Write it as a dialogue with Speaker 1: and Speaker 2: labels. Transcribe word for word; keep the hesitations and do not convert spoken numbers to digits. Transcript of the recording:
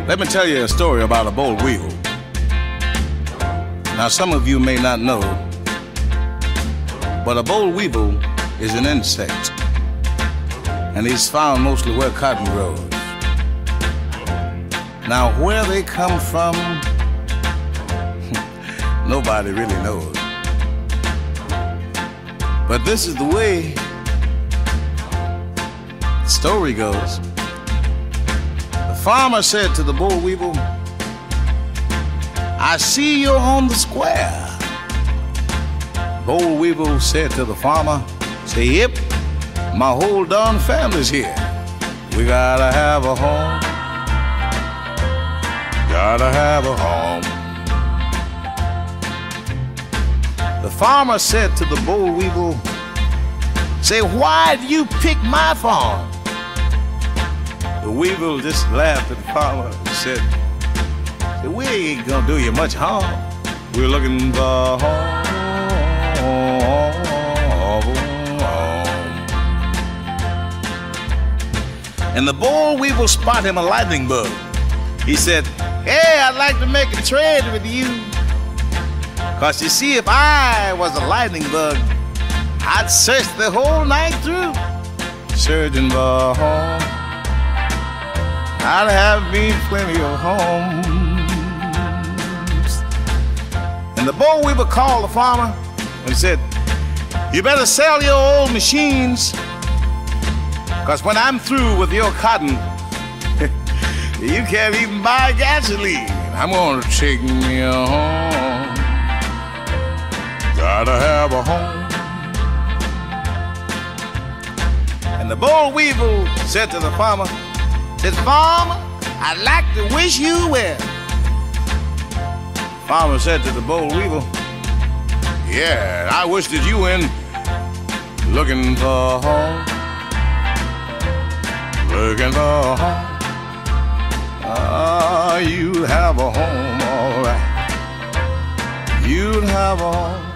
Speaker 1: Let me tell you a story about a boll weevil. Now, some of you may not know, but a boll weevil is an insect, and he's found mostly where cotton grows. Now, where they come from, nobody really knows. But this is the way the story goes. The farmer said to the boll weevil, "I see you're on the square." Boll weevil said to the farmer, say, "Yep, my whole darn family's here. We gotta have a home, gotta have a home." The farmer said to the boll weevil, say, "Why do you pick my farm?" The weevil just laughed at the farmer and said, "We ain't gonna do you much harm. We're looking for home." And the boll weevil spot him a lightning bug. He said, "Hey, I'd like to make a trade with you. Cause you see, if I was a lightning bug, I'd search the whole night through, searching for home. I'd have me plenty of homes." And the boll weevil called the farmer and said, "You better sell your old machines, cause when I'm through with your cotton, you can't even buy gasoline. I'm gonna take me a home, gotta have a home." And the boll weevil said to the farmer, said, "Farmer, I'd like to wish you well." Farmer said to the boll weevil, "Yeah, I wish that you in looking for home, looking for home. Ah, you'd have a home, all right. You'd have a home."